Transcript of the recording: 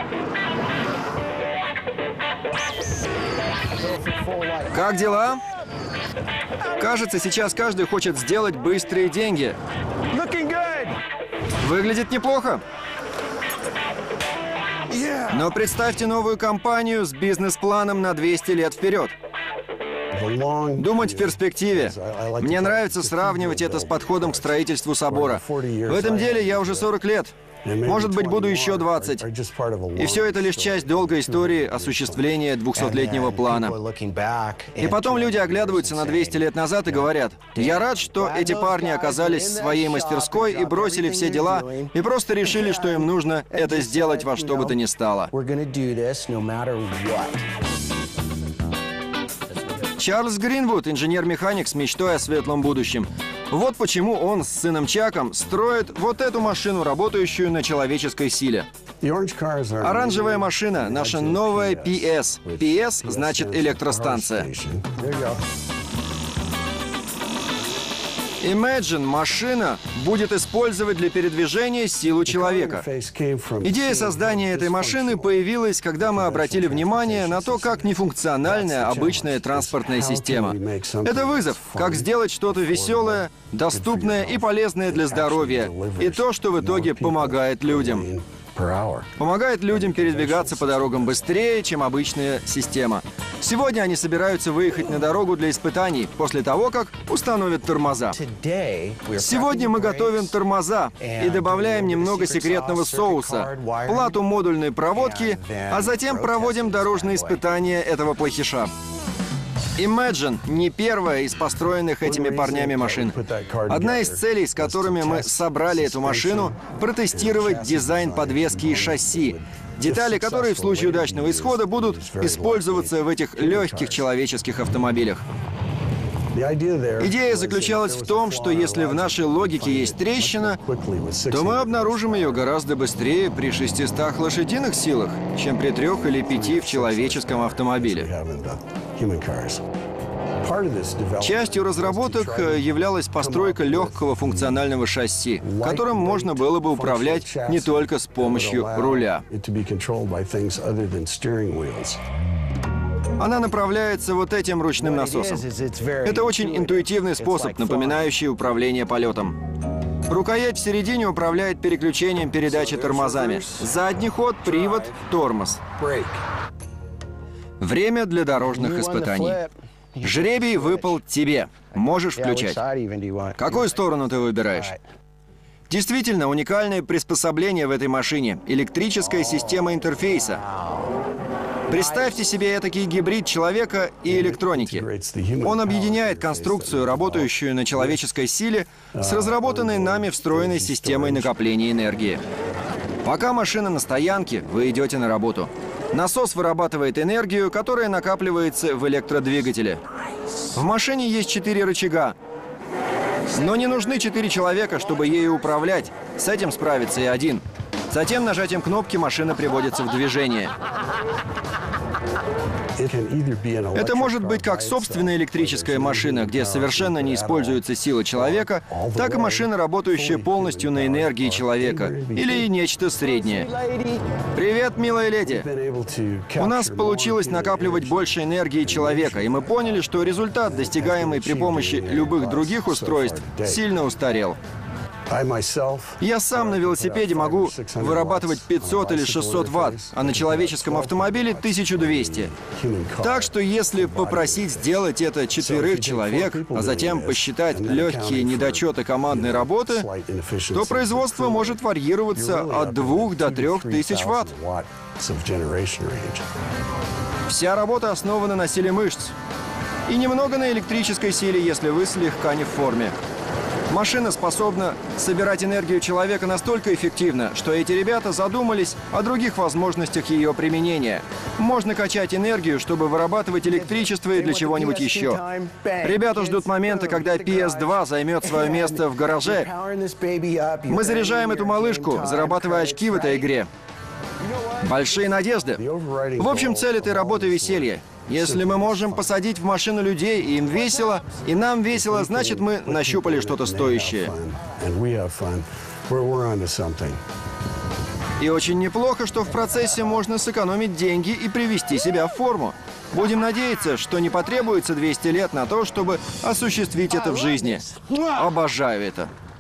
Как дела? Кажется, сейчас каждый хочет сделать быстрые деньги. Выглядит неплохо. Но представьте новую компанию с бизнес-планом на 200 лет вперед. Думать в перспективе. Мне нравится сравнивать это с подходом к строительству собора. В этом деле я уже 40 лет. Может быть, буду еще 20. И все это лишь часть долгой истории осуществления 200-летнего плана. И потом люди оглядываются на 200 лет назад и говорят: «Я рад, что эти парни оказались в своей мастерской и бросили все дела, и просто решили, что им нужно это сделать во что бы то ни стало». Чарльз Гринвуд, инженер-механик с мечтой о светлом будущем. Вот почему он с сыном Чаком строит вот эту машину, работающую на человеческой силе. Оранжевая машина — наша новая PS. PS значит электростанция. Imagine машина будет использовать для передвижения силу человека. Идея создания этой машины появилась, когда мы обратили внимание на то, как нефункциональная обычная транспортная система. Это вызов, как сделать что-то веселое, доступное и полезное для здоровья, и то, что в итоге помогает людям. Помогает людям передвигаться по дорогам быстрее, чем обычная система. Сегодня они собираются выехать на дорогу для испытаний после того, как установят тормоза. Сегодня мы готовим тормоза и добавляем немного секретного соуса, плату модульной проводки, а затем проводим дорожные испытания этого плохиша. Imagine не первая из построенных этими парнями машин. Одна из целей, с которыми мы собрали эту машину, протестировать дизайн подвески и шасси. Детали, которые в случае удачного исхода будут использоваться в этих легких человеческих автомобилях. Идея заключалась в том, что если в нашей логике есть трещина, то мы обнаружим ее гораздо быстрее при 600 лошадиных силах, чем при 3 или 5 в человеческом автомобиле. Частью разработок являлась постройка легкого функционального шасси, которым можно было бы управлять не только с помощью руля. Она направляется вот этим ручным насосом. Это очень интуитивный способ, напоминающий управление полетом. Рукоять в середине управляет переключением передачи тормозами. Задний ход, привод, тормоз. Время для дорожных испытаний. Жребий выпал тебе. Можешь включать. Какую сторону ты выбираешь? Действительно, уникальное приспособление в этой машине — электрическая система интерфейса. Представьте себе этакий гибрид человека и электроники. Он объединяет конструкцию, работающую на человеческой силе, с разработанной нами встроенной системой накопления энергии. Пока машина на стоянке, вы идете на работу. Насос вырабатывает энергию, которая накапливается в электродвигателе. В машине есть 4 рычага. Но не нужны 4 человека, чтобы ею управлять. С этим справится и один. Затем нажатием кнопки машина приводится в движение. Это может быть как собственная электрическая машина, где совершенно не используется сила человека, так и машина, работающая полностью на энергии человека, или нечто среднее. Привет, милая леди! У нас получилось накапливать больше энергии человека, и мы поняли, что результат, достигаемый при помощи любых других устройств, сильно устарел. Я сам на велосипеде могу вырабатывать 500 или 600 ватт, а на человеческом автомобиле 1200. Так что если попросить сделать это 4 человек, а затем посчитать легкие недочеты командной работы, то производство может варьироваться от 2 до 3000 ватт. Вся работа основана на силе мышц. И немного на электрической силе, если вы слегка не в форме. Машина способна собирать энергию человека настолько эффективно, что эти ребята задумались о других возможностях ее применения. Можно качать энергию, чтобы вырабатывать электричество и для чего-нибудь еще. Ребята ждут момента, когда PS2 займет свое место в гараже. Мы заряжаем эту малышку, зарабатывая очки в этой игре. Большие надежды. В общем, цель этой работы — веселье. Если мы можем посадить в машину людей, и им весело, и нам весело, значит, мы нащупали что-то стоящее. И очень неплохо, что в процессе можно сэкономить деньги и привести себя в форму. Будем надеяться, что не потребуется 200 лет на то, чтобы осуществить это в жизни. Обожаю это.